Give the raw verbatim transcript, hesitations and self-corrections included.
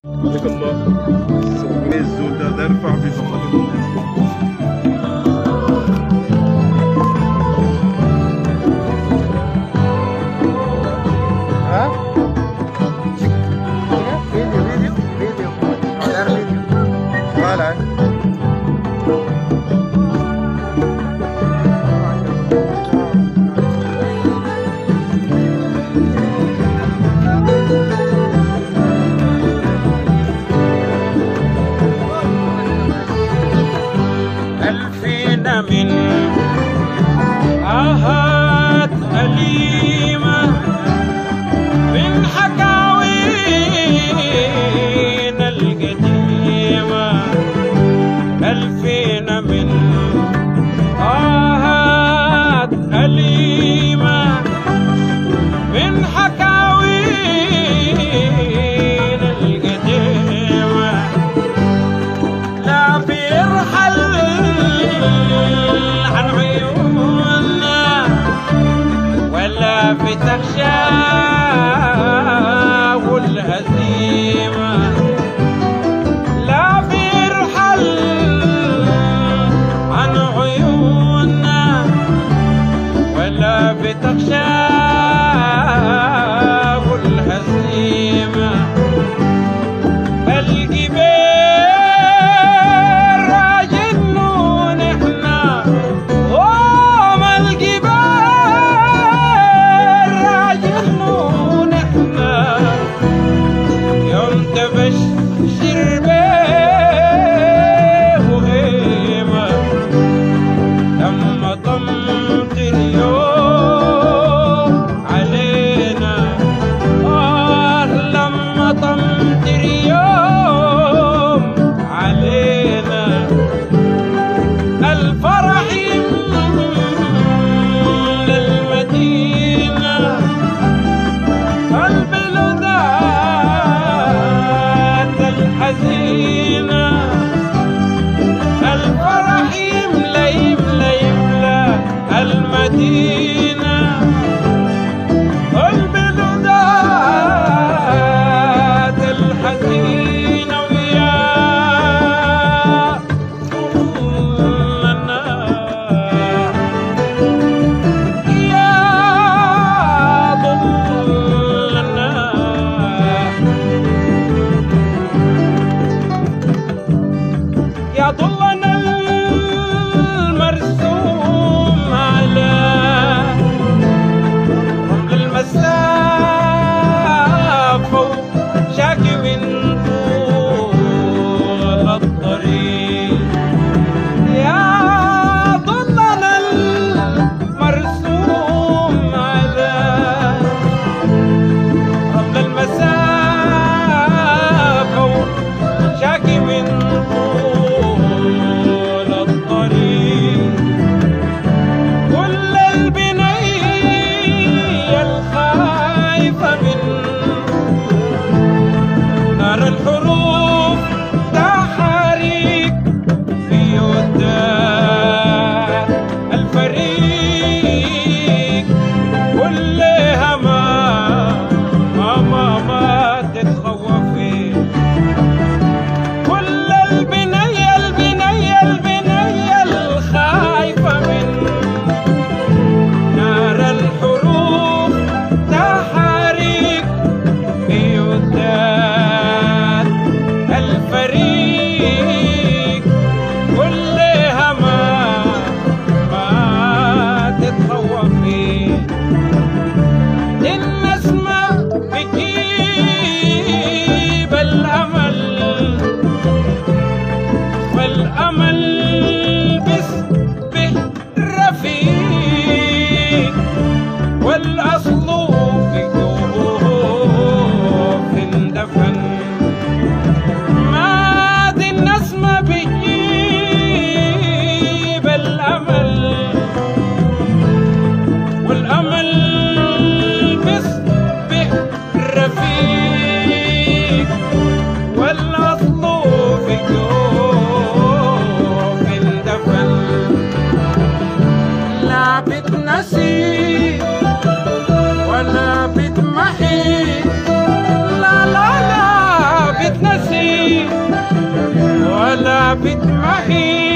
بارك الله. سوي الزول ده ارفع في فخذ. من آهات أليمة من حكاوينا القديمة، ألفين من آهات أليمة من حكاوينا القديمة، لا بيرحل عن عيوننا ولا بتخشاه الهزيمة، لا بيرحل عن عيوننا ولا بتخشاه الهزيمة. الفرح يملى يملى يملى المدينة، البلدات الحزينة ويا ظلنا يا ظلنا يا ظلنا المرسوم على رمل المسافة وشاكي من طول الطريق، يا ظلنا المرسوم على رمل المسافة وشاكي من الحروف تحريك في ودان الفريق كلها ما ما ما ما تتخوفي، كل البنية البنية البنية الخايفة من نار الحروف تحريك في ودان بتنسي ولا بتمحي